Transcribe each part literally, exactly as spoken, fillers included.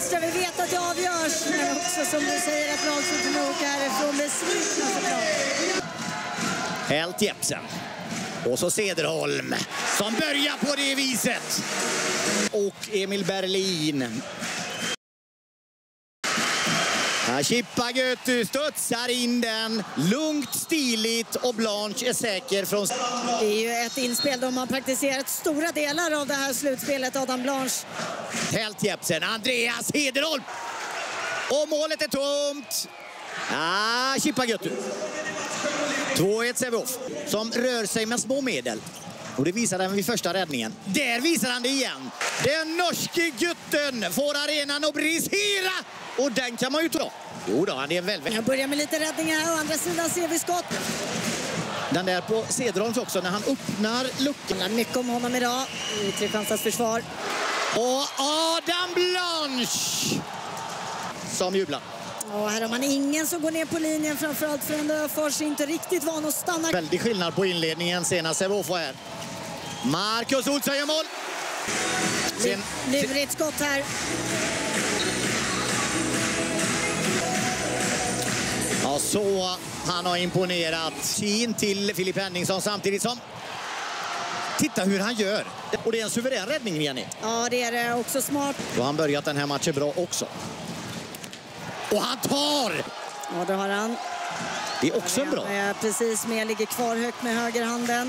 extra. Vi vet att det avgörs. Men också som du säger att lag som kommer åka härifrån besvikna såklart. Helt Jepsen. Och så Cederholm som börjar på det viset. Och Emil Berlin. Chippa-Götu studsar in den. Lugnt, stiligt och Blanche är säker från... Det är ju ett inspel de har praktiserat stora delar av det här slutspelet, Adam Blanche. Helt Jepsen, Andreas Cederholm. Och målet är tomt. Ah, Chippa-Götu. två ett Sävehof som rör sig med små medel. Och det visar han vid första räddningen. Där visar han det igen. Den norske gutten får arenan att brisera. Och den kan man ju ta. Jo då, han är väl... Jag börjar med lite räddningar här. Å andra sidan ser vi skott. Den där på Cederholms också när han öppnar luckan. Det mycket om honom idag i Kristianstads försvar. Och Adam Blanche som jublar. Och här har man ingen som går ner på linjen, framförallt från Döfors, inte riktigt van att stanna. Väldigt skillnad på inledningen senast Sävehof var här. Marcus Olsson gör mål. Sen... Lurigt skott här. Ja, så han har imponerat. Kin till Filip Henningsson samtidigt som... Titta hur han gör. Och det är en suverän räddning, Jenny. Ja, det är det. Också smart. Då har han börjat den här matchen bra också. Och han tar! Ja, det har han. Det är också bra. Är precis med, ligger kvar högt med högerhanden.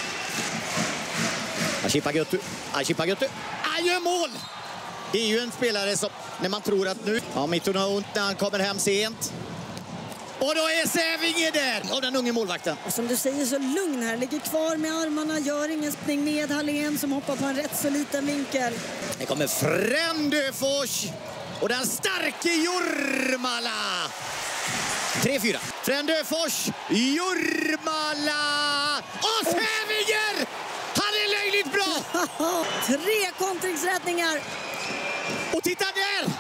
Chippa-Götu. Chippa-Götu. Han gör mål! Det är ju en spelare som, när man tror att nu... Ja, Mittonaunt när han kommer hem sent. Och då är Sävinge där! Och den unge målvakten. Och som du säger så lugn här. Ligger kvar med armarna, gör ingen spring med Hallén som hoppar på en rätt så liten vinkel. Det kommer Frändöfors. Och den starke Jormala. tre fyra. Frändöfors. Jormala. Och Sävinger! Han är löjligt bra! Tre kontringsräddningar. Och titta där!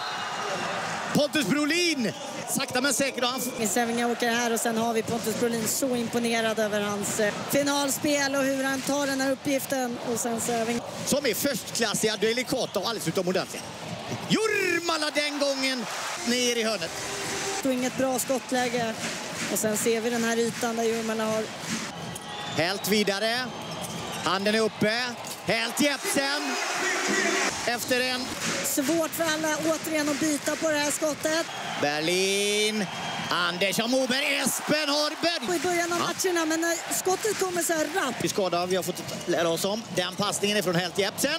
Pontus Brolin. Sakta men säkert. Han... Sävinge åker här och sen har vi Pontus Brolin så imponerad över hans finalspel och hur han tar den här uppgiften. Och sen Sävinge. Som är förstklassiga, delikata och alldeles utomordentliga. Jormala den gången ner i hörnet. Och inget bra skottläge. Och sen ser vi den här ytan där Jormala har. Helt vidare. Handen är uppe. Helt Jepsen. Efter en. Svårt för alla återigen att byta på det här skottet. Berlin. Andersson Moberg. Espen har börjat. I början av matcherna, men när skottet kommer så här rappt. Vi skadar, vi har fått lära oss om. Den passningen är från Helt Jepsen.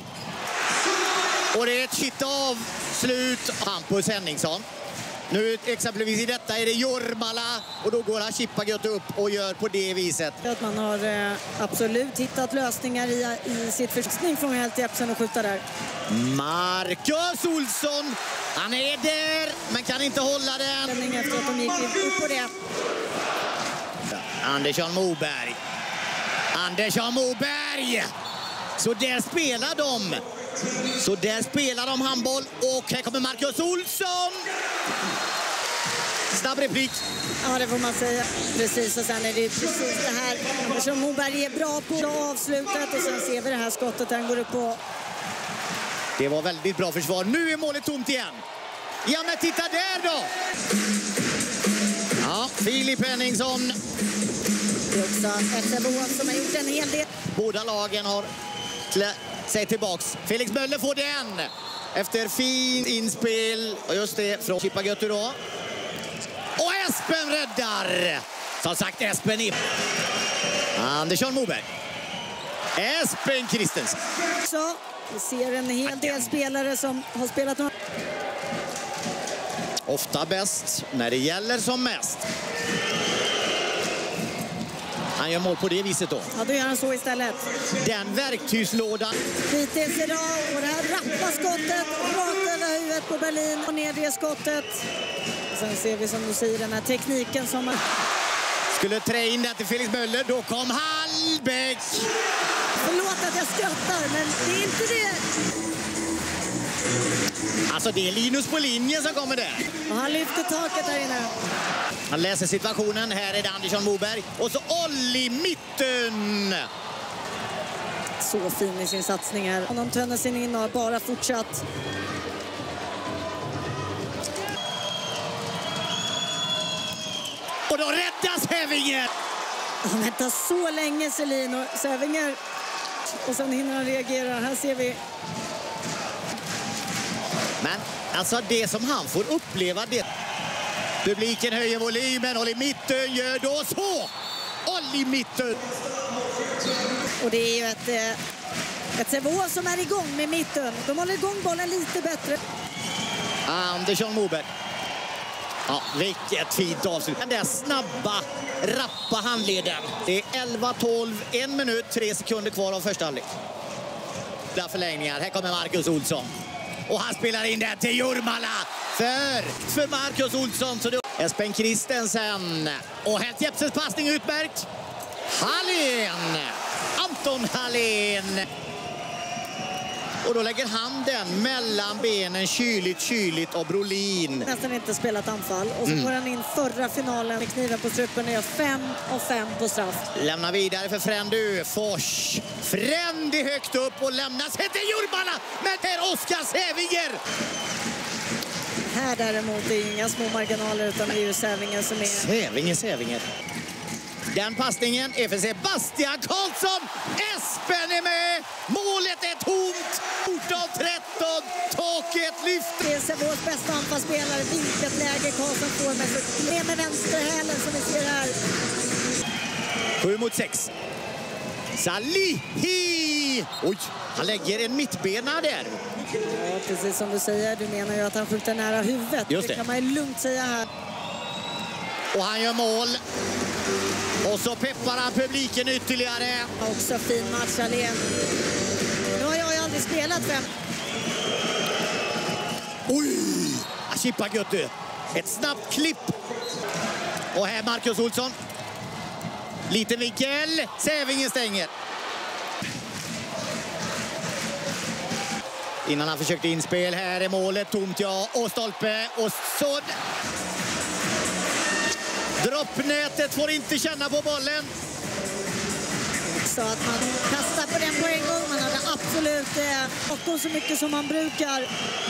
Och det är ett shit av slut. Hampus Henningsson. Nu exempelvis i detta är det Jormala. Och då går han Chippa-Götu upp och gör på det viset. Att man har eh, absolut hittat lösningar i, i sitt förstånd från Helt Jepsen och skjuta där. Marcus Olsson. Han är där, men kan inte hålla den. Efter att de gick upp på det. Andersson Moberg. Andersson Moberg. Så där spelar de. Så där spelar de handboll. Och här kommer Marcus Olsson. Snabb replik. Ja, det får man säga. Precis, och sen är det precis det här. Andersson Moberg är bra på avslutet. Och sen ser vi det här skottet han går upp på. Det var väldigt bra försvar. Nu är målet tomt igen. Ja, men titta där då. Ja, Filip Henningsson. Det är också F C Borås som har gjort en hel del. Båda lagen har sig tillbaks. Felix Möller får den. Efter fin inspel. Och just det, från Chippa-Götu då. Och Espen räddar. Som sagt, Espen i. Andersson Moberg. Espen Christensen. Så, vi ser en hel del spelare som har spelat. Ofta bäst när det gäller som mest. Han gör mål på det viset då. Ja, då gör han så istället. Den verktygslådan. Hittills idag och det här rappa skottet rakt över huvudet på Berlin och ner det skottet. Och sen ser vi som du säger den här tekniken som man... Skulle trä in det till Felix Möller, då kom Hallbäck. Förlåt att jag skrattar, men det är inte det. Alltså det är Linus på linjen som kommer där. Och han lyfter taket där inne. Han läser situationen. Här är det Andersson Moberg. Och så Olli mitten. Så fin i sin satsning här. De tönar sig in och har bara fortsatt. Och då räddas Sävinger. Han väntar så länge, Selin, och Sävinger. Och sen hinner han reagera. Här ser vi. Men alltså det som han får uppleva det. Publiken höjer volymen. Håll i mitten, gör då så. Håll i mitten. Och det är ju ett, ett Sävehof som är igång med mitten. De håller igång bollen lite bättre. Andersson Moberg. Ja, vilket fint avslut. Den där snabba, rappa handleden. Det är elva tolv, en minut, tre sekunder kvar av första halvlek. Där förlängningar. Här kommer Marcus Olsson. Och han spelar in det till Jurmala. För, för Marcus Olsson. Så då Espen Christensen. Och här Jeppsens passning utmärkt. Hallén. Anton Hallén. Och då lägger han den mellan benen, kyligt, kyligt av Brolin. Nästan inte spelat anfall. Och så mm. går han in förra finalen med kniven på strupen och gör fem av fem på straff. Lämnar vidare för Frändy. Fors. Frändy högt upp och lämnar sig till Jurmala. Men här Oskar Sävinger. Här däremot är det inga små marginaler, utan det är ju Sävinger som är... Sävinger, Sävinger. Den passningen är för Sebastian Karlsson. Espen är med. Målet är tomt. fjorton tretton. Taket lyfter. Det är Sävehofs bästa anfallsspelare. Vilket läge Karlsson får med. Med med vänsterhälen som vi ser här. sju mot sex. Salihi. Oj, han lägger en mittbena där. Ja, precis som du säger. Du menar ju att han skjuter nära huvudet. Just det. Det kan man ju lugnt säga här. Och han gör mål. Och så peppar han publiken ytterligare. Också fin match, Hallén. Nu har jag ju aldrig spelat fem. Oj! Chippa Götte. Ett snabbt klipp. Och här Marcus Olsson. Liten vinkel. Sävinger stänger. Innan han försökte inspel. Här är målet. Tomt, ja. Och stolpe. Och så... Droppnätet får inte känna på bollen. Så att man kastar på den på en gång. Man hade absolut eh, åkt så mycket som man brukar.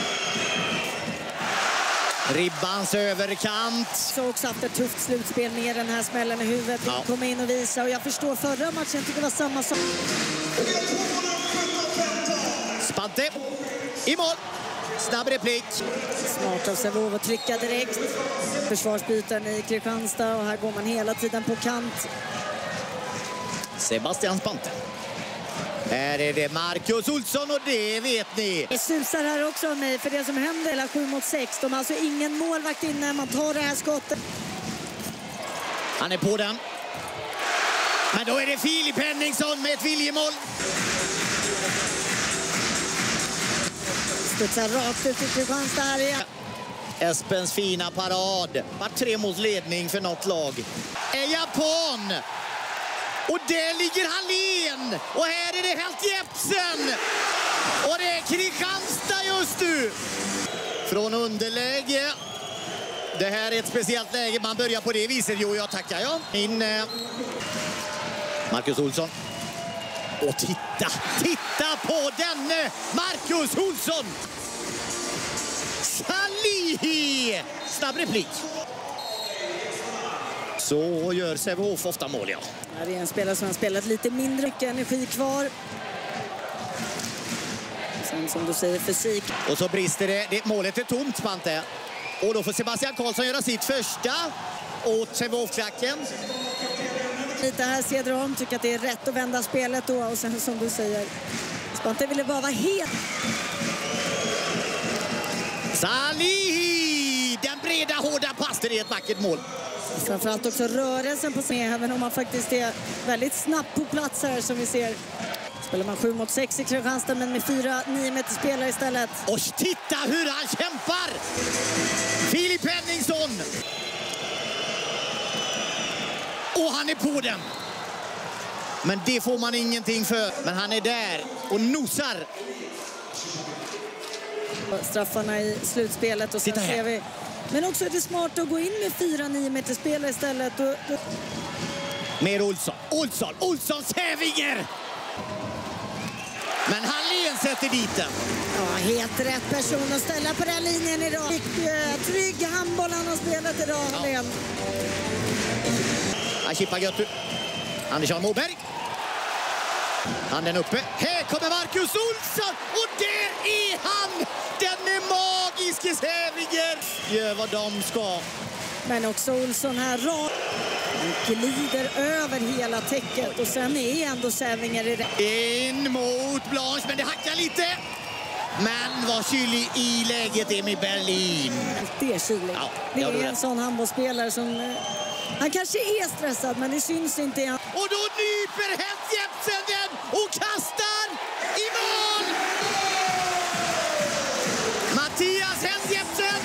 Ribbans överkant. Så också haft ett tufft slutspel med den här smällen i huvudet. Ja. Kommer in och visa. Och jag förstår förra matchen tycker det var samma sak. Spante i mål. Snabb replik. Smart av Sävehof att trycka direkt. Försvarsbyten i Kristianstad och här går man hela tiden på kant. Sebastian Spante. Här är det Marcus Olsson och det vet ni. Det susar här också av mig för det som händer hela sju mot sex. De har alltså ingen målvakt inne. Man tar det här skottet. Han är på den. Men då är det Filip Henningsson med ett viljemål. Studsar rakt ut i Kristianstad här igen. Espens fina parad. Var tre mot ledning för något lag. En japan. Och där ligger Hallén. Och här är det Helt Jeppsen. Och det är Kristianstad just nu. Från underläge. Det här är ett speciellt läge. Man börjar på det viset. Jo, jag tackar jag. In eh, Marcus Olsson. Och titta, titta på denne Marcus Olsson. Salihi. Snabb replik. Så gör Sävehof ofta mål, ja. Det är en spelare som har spelat lite mindre, mycket energi kvar. Sen som du säger, fysik. Och så brister det. det målet är tomt, Spante. Och då får Sebastian Karlsson göra sitt första åt Sävehof-klacken. Lite här Cederholm tycker att det är rätt att vända spelet då. Och sen som du säger, Spante ville bara vara helt. Salihi! Den breda, hårda passen är ett vackert mål. Framförallt också rörelsen på sig, även om man faktiskt är väldigt snabbt på plats här som vi ser. Spelar man sju mot sex i Kristianstad men med fyra nio meter spelare istället. Och titta hur han kämpar! Filip Henningsson! Och han är på den! Men det får man ingenting för. Men han är där och nosar. Straffarna i slutspelet och sen ser vi. Men också är det smart att gå in med fyra nio meter spelare istället. Och, och... Mer Olsson, Olsson, Olsson, Sävinger! Men Hallén sätter dit den. Ja, helt rätt person att ställa på den linjen idag. Trygg handboll han har spelat idag, Hallén. Ja. Ashipa Götu. Andersson Moberg. Handen uppe. Här kommer Marcus Olsson. Och där är han! Den är magiske Sävinger. Gör vad de ska. Men också Olsson här rakt. Han glider över hela täcket. Och sen är ändå Sävinger i det. In mot Blanche, men det hackar lite. Men var kylig i läget Emil Berlin. Det är kyligt. Ja, det är det. en sån handbollsspelare som... Han kanske är stressad, men det syns inte än. Och då nyper Hens Jepsen den och kastar i mål! Mattias Hens Jepsen.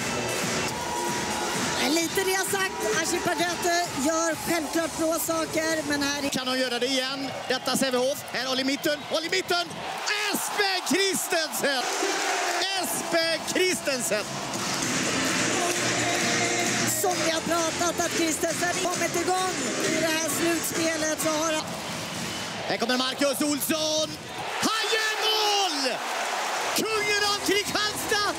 Lite det jag sagt. Ashipa Götu gör självklart bra saker, men här... Kan de göra det igen? Detta Sävehof. Här håller mitten. Håller mitten. Espen Christensen! Espen Christensen! Som vi har pratat att Christensen kommit igång i det här slutspelet så har han... Här kommer Marcus Olsson. Han gör mål! Kungen av Kristianstad!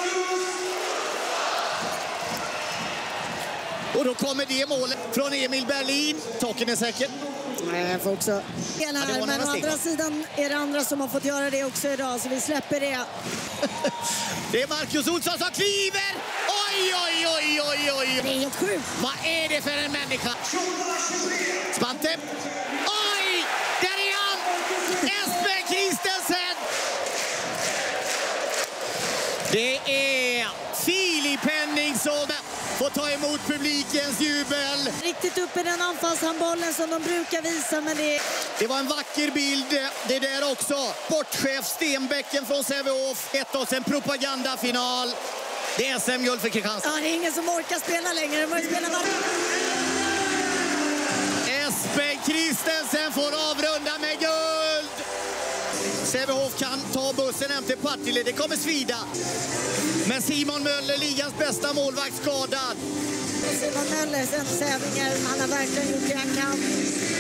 Och då kommer det målet från Emil Berlin. Tocken är säker. Nej, jag får också... Ja, här, men å andra sidan är det andra som har fått göra det också idag, så vi släpper det. Det är Marcus Olsson som kliver. Oj, oj, oj, oj, oj. Det är helt sjukt. Vad är det för en människa? Spante. Oj, där är han. Espen Christensen. Det är Filip Henning som får ta emot publikens jubel. Riktigt upp i den anfallshandbollen som de brukar visa, men det... Det var en vacker bild. Det där också. Sportchef Stenbäcken från Sävehof. Ett oss en propagandafinal. Det är S M-guld för Kristianstad. Ja, det är ingen som orkar spela längre. De måste spela var... Espen Christensen får avrunda med guld. Sävehof kan ta bussen hem till Partille. Det kommer svida. Men Simon Möller, ligans bästa målvakt, skadad. Simon Möller, sen Sävinger, han har verkligen gjort det han kan.